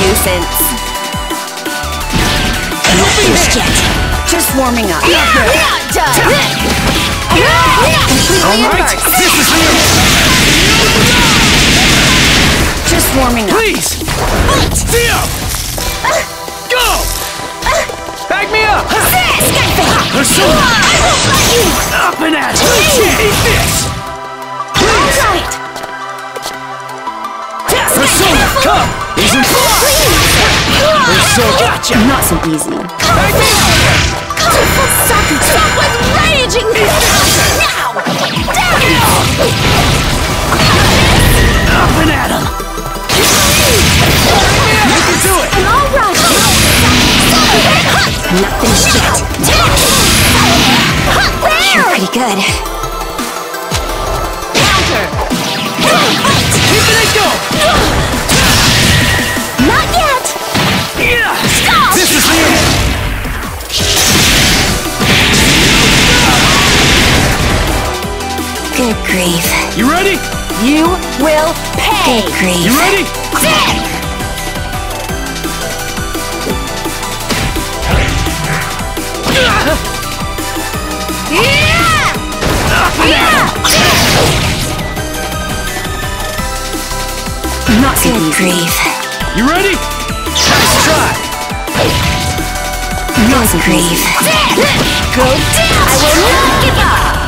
nuisance. Not finished yet. Just warming up. Not done. Completely Alright, immersed. this is the end. Just warming up. Please! Theo! Go! Back me up! Pursue! I won't let you. Up and at you! Eat this! All right. Pursue! Come! Isn't Pursue! Gotcha! Not so easy. Back me up! Stop with raging now. Up and at him! You can do it! All right. Not finished yet. You're pretty good. Counter. Keep it go! Not yet. Yeah! Stop. This is the end! Good grief. You ready? You will pay. Good grief. You ready? Not so easy. Grief. You ready? Nice try! Not so grief. Go down. I will not give up.